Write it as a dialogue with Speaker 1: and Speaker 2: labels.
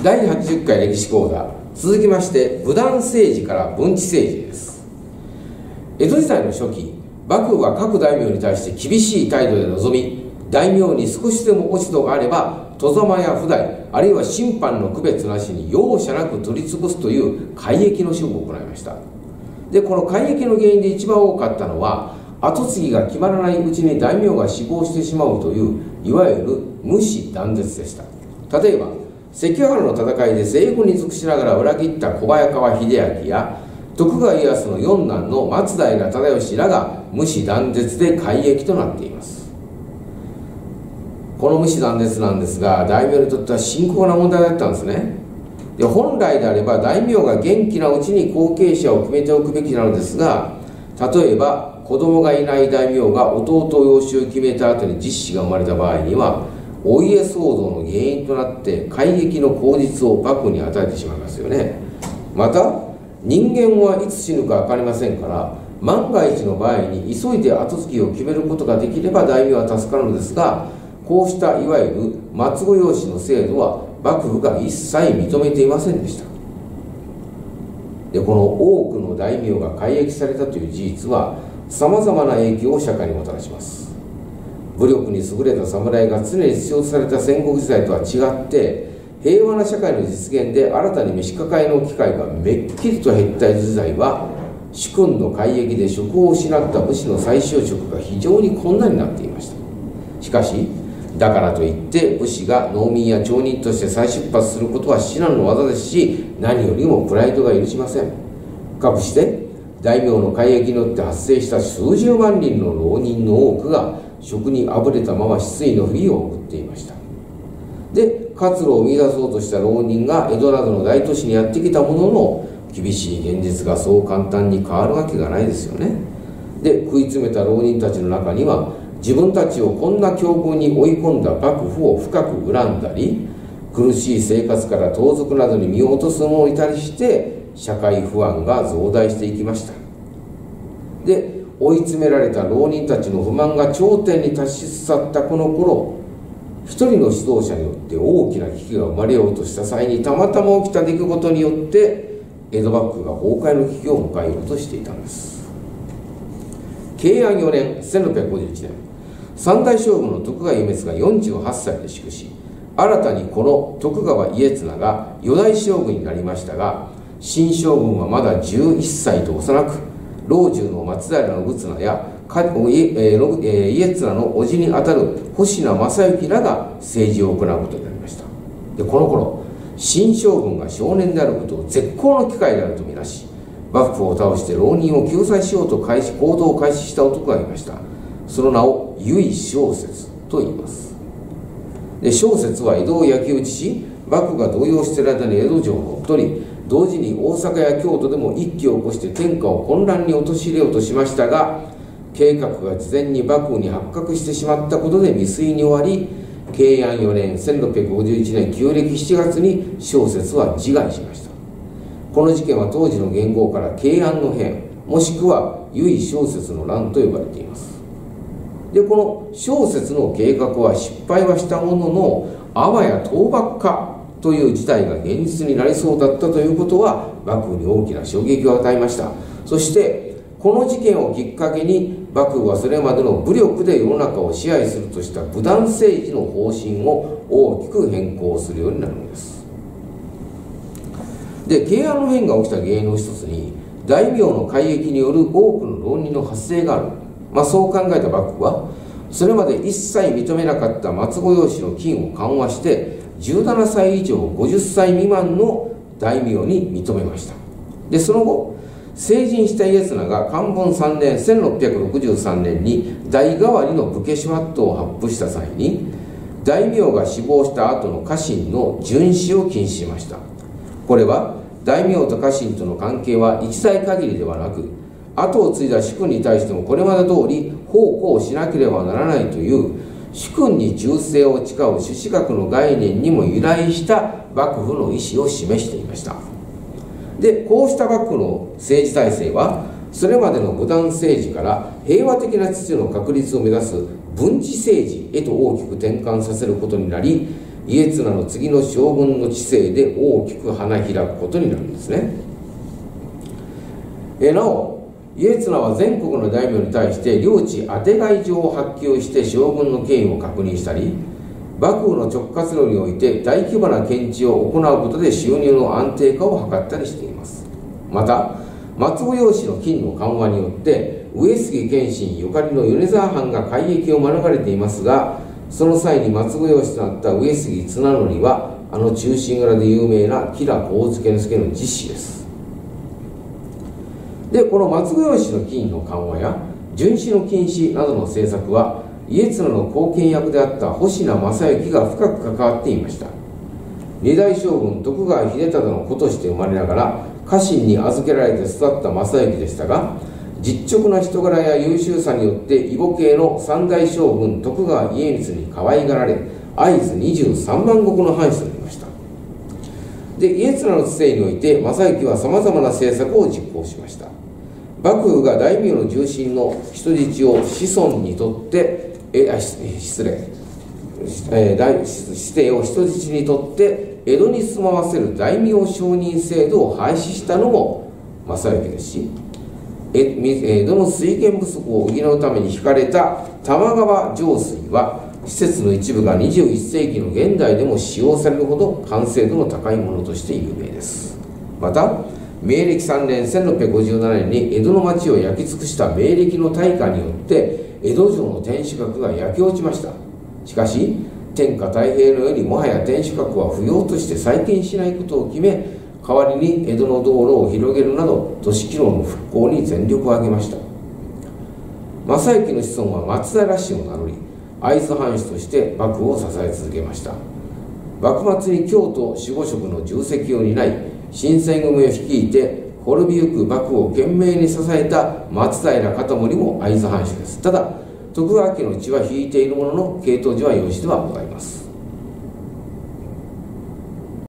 Speaker 1: 第80回歴史講座、続きまして武断政治から文治政治です。江戸時代の初期、幕府は各大名に対して厳しい態度で臨み、大名に少しでも落ち度があれば外様や不代、あるいは審判の区別なしに容赦なく取り潰すという改易の処分を行いました。でこの改易の原因で一番多かったのは、跡継ぎが決まらないうちに大名が死亡してしまうといういわゆる無視断絶でした。例えば関ヶ原の戦いで西軍に属しながら裏切った小早川秀明や徳川家康の四男の松平忠義らが無視断絶で改易となっています。この無視断絶なんですが、大名にとっては深刻な問題だったんですね。で本来であれば大名が元気なうちに後継者を決めておくべきなのですが、例えば子供がいない大名が弟養子を決めた後に実子が生まれた場合には、お家騒動の原因となって改易の口実を幕府に与えてしまいますよね。また人間はいつ死ぬか分かりませんから、万が一の場合に急いで跡継ぎを決めることができれば大名は助かるのですが、こうしたいわゆる末子養子の制度は幕府が一切認めていませんでした。でこの多くの大名が改易されたという事実はさまざまな影響を社会にもたらします。武力に優れた侍が常に必要とされた戦国時代とは違って、平和な社会の実現で新たに召し抱えの機会がめっきりと減った江戸時代は、主君の改易で職を失った武士の再就職が非常に困難になっていました。しかしだからといって武士が農民や町人として再出発することは至難の業ですし、何よりもプライドが許しません。かくして大名の改易によって発生した数十万人の浪人の多くが職にあぶれたまま失意の日々を送っていました。で活路を見出そうとした浪人が江戸などの大都市にやってきたものの、厳しい現実がそう簡単に変わるわけがないですよね。で食い詰めた浪人たちの中には、自分たちをこんな境遇に追い込んだ幕府を深く恨んだり、苦しい生活から盗賊などに身を落とす者もいたりして、社会不安が増大していきました。で追い詰められた浪人たちの不満が頂点に達しつつあったこの頃、一人の指導者によって大きな危機が生まれようとした際にたまたま起きた出来事によって江戸幕府が崩壊の危機を迎えようとしていたんです。慶安4年1651年、三代将軍の徳川家光が48歳で死去し、新たにこの徳川家綱が四代将軍になりましたが、新将軍はまだ11歳と幼く、老中の松平信綱や家綱の叔父にあたる星名正幸らが政治を行うことになりました。でこの頃、新将軍が少年であることを絶好の機会であるとみなし、幕府を倒して浪人を救済しようと行動を開始した男がいました。その名を由井正雪と言います。で正雪は江戸を焼き討ちし、幕府が動揺している間に江戸城を乗っ取り、同時に大阪や京都でも一揆を起こして天下を混乱に陥れようとしましたが、計画が事前に幕府に発覚してしまったことで未遂に終わり、慶安4年1651年旧暦7月に正雪は自害しました。この事件は当時の元号から慶安の変、もしくは由井正雪の乱と呼ばれています。でこの正雪の計画は失敗はしたものの、あわや倒幕かという事態が現実になりそうだったということは幕府に大きな衝撃を与えました。そしてこの事件をきっかけに幕府はそれまでの武力で世の中を支配するとした武断政治の方針を大きく変更するようになるのです。で慶安の変が起きた原因の一つに、大名の改易による多くの浪人の発生がある、そう考えた幕府は、それまで一切認めなかった末子養子の禁を緩和して17歳以上50歳未満の大名に認めました。でその後、成人した家綱が寛文3年1663年に代替わりの武家諸法度を発布した際に、大名が死亡した後の家臣の殉死を禁止しました。これは大名と家臣との関係は一代限りではなく、後を継いだ主君に対してもこれまで通り奉公しなければならないという主君に忠誠を誓う朱子学の概念にも由来した幕府の意思を示していました。でこうした幕府の政治体制は、それまでの武断政治から平和的な秩序の確立を目指す文治政治へと大きく転換させることになり、 家綱の次の将軍の治世で大きく花開くことになるんですね。なお家綱は全国の大名に対して領地当てがい状を発給して将軍の権威を確認したり、幕府の直轄領において大規模な検地を行うことで収入の安定化を図ったりしています。また松尾養子の金の緩和によって上杉謙信ゆかりの米沢藩が改易を免れていますが、その際に松尾養子となった上杉綱則はあの忠臣蔵で有名な吉良上野介の実子です。でこの松尾養子の金の緩和や巡視の禁止などの政策は家綱の後見役であった保科正之が深く関わっていました。二代将軍徳川秀忠の子として生まれながら家臣に預けられて育った正之でしたが、実直な人柄や優秀さによって異母系の三代将軍徳川家光に可愛がられ、会津23万石の藩主となりました。で家綱の治世において正之はさまざまな政策を実行しました。幕府が大名の重臣の人質を子孫にとって子弟を人質にとって江戸に住まわせる大名承認制度を廃止したのも正行ですし、江戸の水源不足を補うために引かれた玉川上水は施設の一部が21世紀の現代でも使用されるほど完成度の高いものとして有名です。また明暦3年1657年に江戸の町を焼き尽くした明暦の大火によって江戸城の天守閣が焼け落ちました。しかし天下太平のよりもはや天守閣は不要として再建しないことを決め、代わりに江戸の道路を広げるなど都市機能の復興に全力を挙げました。正行の子孫は松平氏を名乗り、会津藩主として幕府を支え続けました。幕末に京都守護職の重責を担い、新選組を率いて滅びゆく幕府を懸命に支えた松平片盛も会津藩主です。ただ徳川家の血は引いているものの系統寺は養子ではございます。